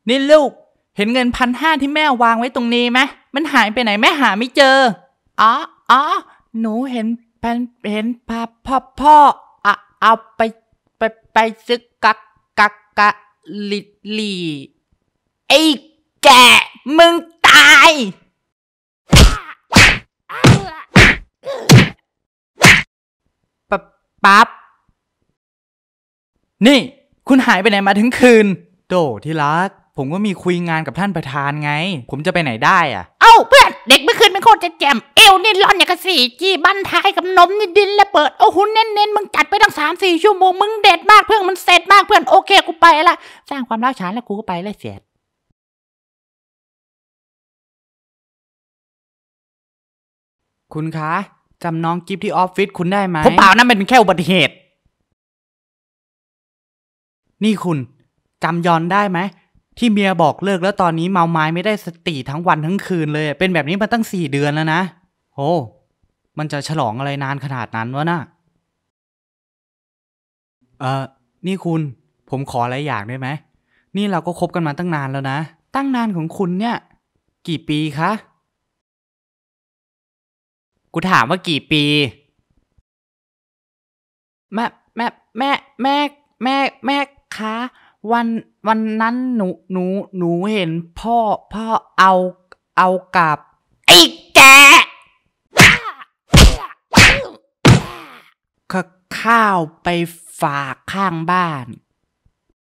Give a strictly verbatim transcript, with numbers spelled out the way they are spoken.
นี่ลูกเห็นเงินพันห้าที่แม่วางไว้ตรงนี้ไหมมันหายไปไหนแม่หาไม่เจออ๋ออ๋อหนูเห็นเป็นเห็นพ่อพ่อพ่ออะเอาไปไปไปซื้อกักกักกะลิลี่ไอ้แกมึงตายปั๊บปั๊บนี่คุณหายไปไหนมาถึงคืนโดที่รักผมก็มีคุยงานกับท่านประธานไงผมจะไปไหนได้อ่ะเอ้าเพื่อนเด็กเมื่อคืนเป็นโคตรจะแจ่มเอวนี่ร่อนอย่างกระสีจี้บันท้ายกับนมนี่ดินและเปิดโอ้หุ่นเน้นๆมึงจัดไปตั้งสามสี่ชั่วโมงมึงเด็ดมากเพื่อนมันเสร็จมากเพื่อนโอเคกูไปละสร้างความรักฉันแล้วกูก็ไปเลยเสร็จคุณคะจำน้องกิฟที่ออฟฟิศคุณได้ไหมผมเปล่านั่นเป็นแค่อุบัติเหตุนี่คุณจำยอนได้ไหมที่เมียบอกเลิกแล้วตอนนี้เมาไม้ไม่ได้สติทั้งวันทั้งคืนเลยเป็นแบบนี้มาตั้งสี่เดือนแล้วนะโอ้มันจะฉลองอะไรนานขนาดนั้นวะน่ะเออนี่คุณผมขออะไรอย่างได้ไหมนี่เราก็คบกันมาตั้งนานแล้วนะตั้งนานของคุณเนี่ยกี่ปีคะกูถามว่ากี่ปีแม่แม่แม่แม่แม่แม่คะวันวันนั้นหนูหนูหนูเห็นพ่อพ่อเอาเอากับไอ้แกข้าวไปฝากข้างบ้าน